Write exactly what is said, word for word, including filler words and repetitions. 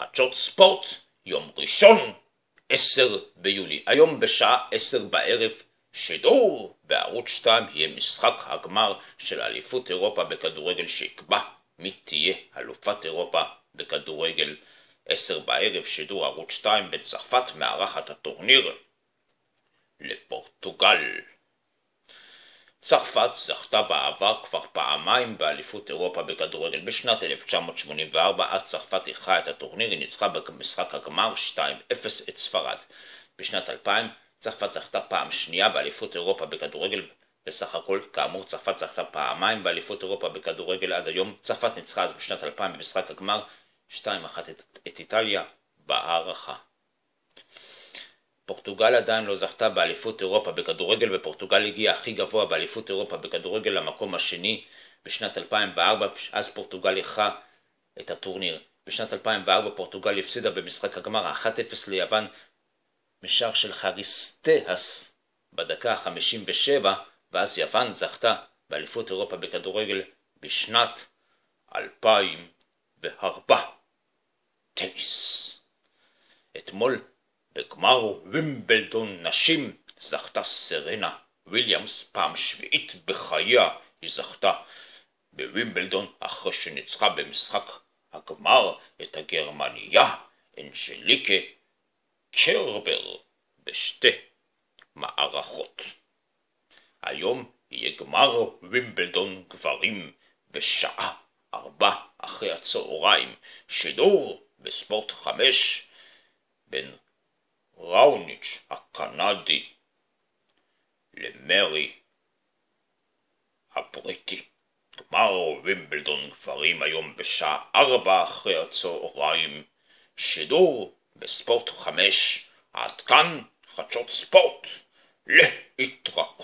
חדשות ספורט, יום ראשון, עשר ביולי. היום בשעה עשר בערב, שידור בערוץ שתיים יהיה משחק הגמר של אליפות אירופה בכדורגל שיקבע מי תהיה אלופת אירופה בכדורגל. עשר בערב, שידור ערוץ שתיים. בצרפת מארחת הטורניר לפורטוגל. צרפת זכתה בעבר כבר פעמיים באליפות אירופה בכדורגל. בשנת אלף תשע מאות שמונים וארבע, אז צרפת אירחה את הטורניר, היא ניצחה במשחק הגמר שתיים אפס את ספרד. בשנת אלפיים צרפת זכתה פעם שנייה באליפות אירופה בכדורגל. בסך הכל, כאמור, צרפת זכתה פעמיים באליפות אירופה בכדורגל עד היום. צרפת ניצחה אז בשנת אלפיים במשחק הגמר שתיים אחת את, את איטליה בהערכה. פורטוגל עדיין לא זכתה באליפות אירופה בכדורגל, ופורטוגל הגיעה הכי גבוה באליפות אירופה בכדורגל למקום השני בשנת אלפיים וארבע, אז פורטוגל אירחה את הטורניר. בשנת אלפיים וארבע פורטוגל הפסידה במשחק הגמר אחת אפס ליוון משער של חריסטס בדקה ה-חמישים ושבע, ואז יוון זכתה באליפות אירופה בכדורגל בשנת אלפיים וארבע. טניס. אתמול בגמר וימבלדון נשים זכתה סרנה וויליאמס פעם שביעית בחייה. היא זכתה בווימבלדון אחרי שניצחה במשחק הגמר את הגרמניה אנג'ליקה קרבר בשתי מערכות. היום יהיה גמר וימבלדון גברים בשעה ארבע אחרי הצהריים. שידור בספורט חמש בין ראוניץ' הקנדי למרי הבריטי. גמר וימבלדון גברים היום בשעה ארבע אחרי הצהריים. שידור בספורט חמש. עד כאן חדשות ספורט. להתראות.